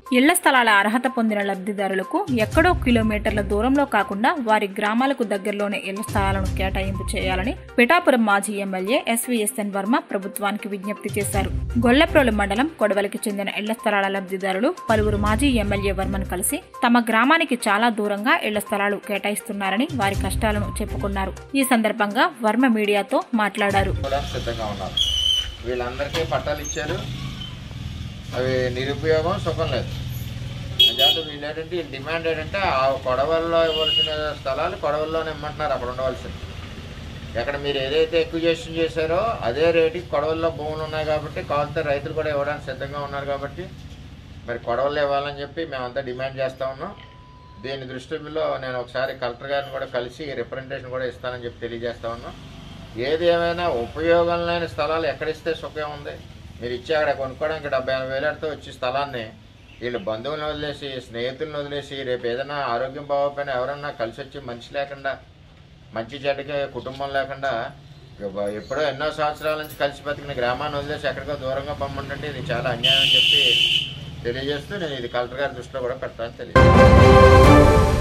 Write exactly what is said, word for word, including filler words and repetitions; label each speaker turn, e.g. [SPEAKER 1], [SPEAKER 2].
[SPEAKER 1] ఇళ్ల స్థలాల అర్హత పొందిన లబ్ధిదారులకు ఎక్కడో కిలోమీటర్ల దూరంలో కాకుండా వారి గ్రామాలకు దగ్గరలోనే ఇళ్ల స్థలాలను కేటాయింపు చేయాలని పిఠాపురం మాజీ ఎమ్మెల్యే ఎస్వీఎస్ఎన్ వర్మ ప్రభుత్వానికి విజ్ఞప్తి చేశారు. గొల్లప్రోలు మండలం కొడవలికి చెందిన ఇళ్ల స్థలాల లబ్ధిదారులు పలువురు మాజీ ఎమ్మెల్యే వర్మను కలిసి తమ గ్రామానికి చాలా దూరంగా ఇళ్ల స్థలాలు కేటాయిస్తున్నారని వారి కష్టాలను చెప్పుకున్నారు. ఈ సందర్భంగా వర్మ మీడియాతో మాట్లాడారు.
[SPEAKER 2] వీళ్ళందరికీ పట్టాలు ఇచ్చారు, అవి నిరుపయోగం, సుఖం లేదు. అంచేత వీళ్ళు ఏంటంటే వీళ్ళు డిమాండ్ ఏంటంటే ఆ కొడవల్లో ఇవ్వాల్సిన స్థలాలు కొడవల్లోనే ఇమ్మంటున్నారు. అక్కడ ఉండవలసింది ఎక్కడ మీరు ఏదైతే ఎక్విజేషన్ చేశారో అదే రేటుకి కొడవల్లో భూములు ఉన్నాయి కాబట్టి కావాలంటే రైతులు కూడా ఇవ్వడానికి సిద్ధంగా ఉన్నారు కాబట్టి మరి కొడవల్లో ఇవ్వాలని చెప్పి మేమంతా డిమాండ్ చేస్తూ ఉన్నాం. దీని దృష్టిలో నేను ఒకసారి కలెక్టర్ గారిని కూడా కలిసి రిప్రజెంటేషన్ కూడా ఇస్తానని చెప్పి తెలియజేస్తా ఉన్నాం. ఏది ఏమైనా ఉపయోగం లేని స్థలాలు ఎక్కడిస్తే సుఖం ఉంది? మీరు ఇచ్చి అక్కడ కొనుక్కోవడానికి డెబ్బై ఎనభై వేలతో వచ్చి స్థలాన్ని వీళ్ళు బంధువులను వదిలేసి స్నేహితులను వదిలేసి రేపు ఏదైనా ఆరోగ్యం బాగోకపోయినా ఎవరన్నా కలిసి వచ్చి మనిషి లేకుండా మంచి చెడ్డకి కుటుంబం లేకుండా ఎప్పుడో ఎన్నో సంవత్సరాల నుంచి కలిసి బతికిన గ్రామాన్ని వదిలేసి ఎక్కడికో దూరంగా పంపంటే ఇది చాలా అన్యాయం అని చెప్పి తెలియజేస్తూ నేను ఇది కలెక్టర్ గారి దృష్టిలో కూడా పెట్టాలని తెలియజేస్తాను.